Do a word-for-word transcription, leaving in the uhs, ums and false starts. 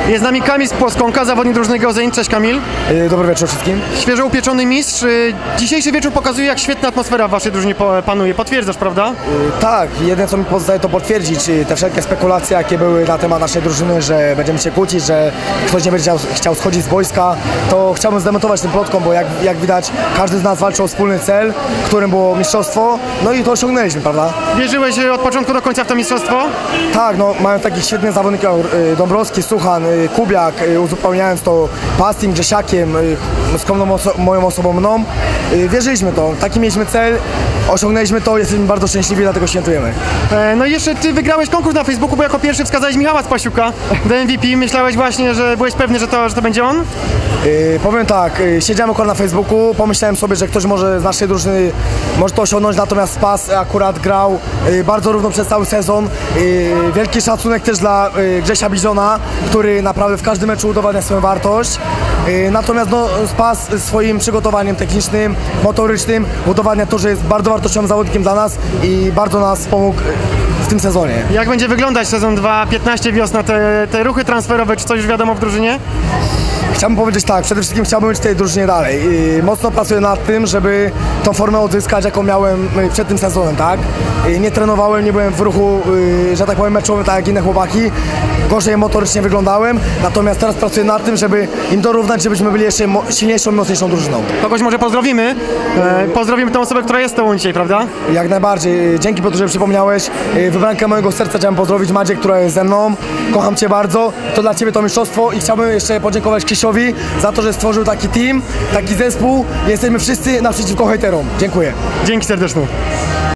Jest z nami Kamil z Płoskonka, zawodnik drużyny Geozenit. Cześć Kamil. Yy, dobry wieczór wszystkim. Świeżo upieczony mistrz. Dzisiejszy wieczór pokazuje, jak świetna atmosfera w waszej drużynie panuje. Potwierdzasz, prawda? Yy, tak, jedyne co mi pozostaje to potwierdzić yy, te wszelkie spekulacje, jakie były na temat naszej drużyny, że będziemy się kłócić, że ktoś nie będzie chciał, chciał schodzić z boiska, to chciałbym zdementować tym plotką, bo jak, jak widać każdy z nas walczył o wspólny cel, którym było mistrzostwo, no i to osiągnęliśmy, prawda? Wierzyłeś od początku do końca w to mistrzostwo? Tak, no mają takich świetnych zawodników, yy, Dąbrowski, Suchan, yy, Kubiak, yy, uzupełniając to Pastim, Grzesiakiem, yy, skromną oso moją osobą mną. Yy, wierzyliśmy to, taki mieliśmy cel, osiągnęliśmy to, jesteśmy bardzo szczęśliwi, dlatego świętujemy. E, no i jeszcze ty wygrałeś konkurs na Facebooku, bo jako pierwszy wskazałeś Michała Spasiuka do M V P. Myślałeś właśnie, że byłeś pewny, że to, że to będzie on? Yy, powiem tak, yy, siedziałem akurat na Facebooku, pomyślałem sobie, że ktoś może z naszej drużyny może to osiągnąć, natomiast Spas akurat grał yy, bardzo równo przez cały sezon. Yy, wielki szacunek też dla yy, Grzesia Bizona, który naprawdę w każdym meczu udowadnia swoją wartość. Yy, natomiast no, Spas swoim przygotowaniem technicznym, motorycznym udowadnia to, że jest bardzo wartościowym zawodnikiem dla nas i bardzo nas pomógł w tym sezonie. Jak będzie wyglądać sezon dwa piętnaście wiosna, te, te ruchy transferowe, czy coś już wiadomo w drużynie? Chciałbym powiedzieć tak, przede wszystkim chciałbym być w tej drużynie dalej. I mocno pracuję nad tym, żeby tą formę odzyskać, jaką miałem przed tym sezonem, tak? I nie trenowałem, nie byłem w ruchu, że tak powiem, meczowym, tak jak inne chłopaki. Gorzej motorycznie wyglądałem, natomiast teraz pracuję nad tym, żeby im dorównać, żebyśmy byli jeszcze silniejszą, mocniejszą drużyną. Kogoś może pozdrowimy. E, pozdrowimy tę osobę, która jest z tobą dzisiaj, prawda? Jak najbardziej. Dzięki Piotr, że przypomniałeś. Wybrankę mojego serca chciałem pozdrowić Madzie, która jest ze mną. Kocham cię bardzo. To dla ciebie to mistrzostwo i chciałbym jeszcze podziękować Krzysiowi za to, że stworzył taki team, taki zespół. Jesteśmy wszyscy naprzeciwko hejterom. Dziękuję. Dzięki serdeczne.